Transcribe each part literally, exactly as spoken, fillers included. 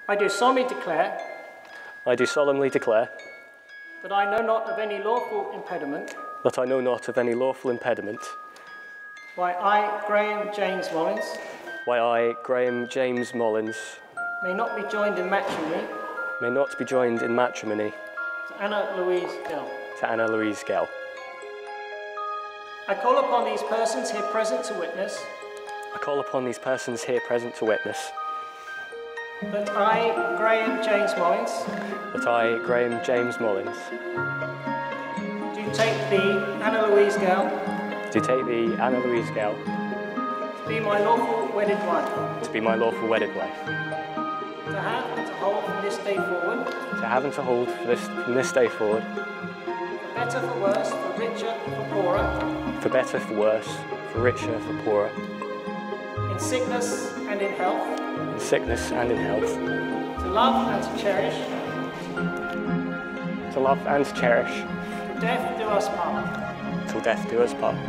I do solemnly declare I do solemnly declare that I know not of any lawful impediment that I know not of any lawful impediment why I, Graham James Mullins, why I, Graham James Mullins, may not be joined in matrimony may not be joined in matrimony to Anna Louise Gell. to Anna Louise Gell. I call upon these persons here present to witness I call upon these persons here present to witness that I, Graham James Mullins, that I, Graham James Mullins, do take the Anna Louise Gell do take the Anna Louise Gell to be my lawful wedded wife, to be my lawful wedded wife, to have and to hold from this day forward, to have and to hold for this, from this day forward, for better, for worse, for richer, for poorer, for better, for worse, for richer, for poorer, in sickness and in health, in sickness and in health, to love and to cherish, to love and to cherish, till death do us part. till death do us part.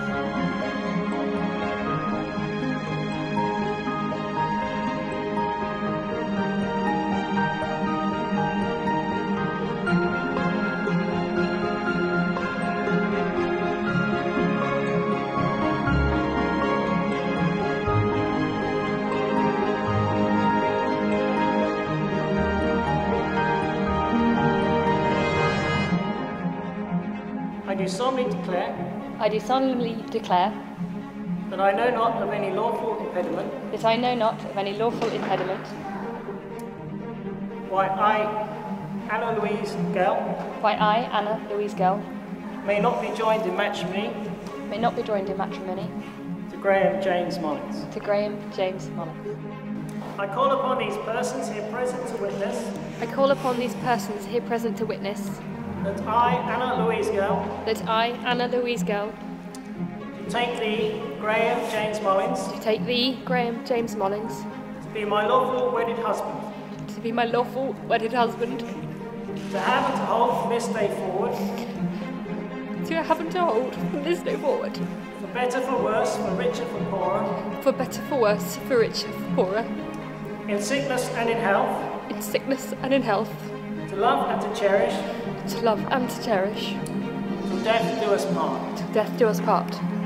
I do solemnly declare I do solemnly declare that I know not of any lawful impediment that I know not of any lawful impediment why I, Anna Louise Gell, why I, Anna Louise Gell, may not be joined in matrimony may not be joined in matrimony to Graham James Mullins. to Graham James Mullins. I call upon these persons here present to witness I call upon these persons here present to witness that I, Anna Louise Gell, that I, Anna Louise Gell, do take thee, Graham James Mullins, do take thee, Graham James Mullins, to be my lawful wedded husband, to be my lawful wedded husband, to have and to hold from this day forward, to have and to hold from this day forward, for better, for worse, for richer, for poorer, for better, for worse, for richer, for poorer, in sickness and in health, in sickness and in health, to love and to cherish, to love and to cherish, till death do us part. till death do us part.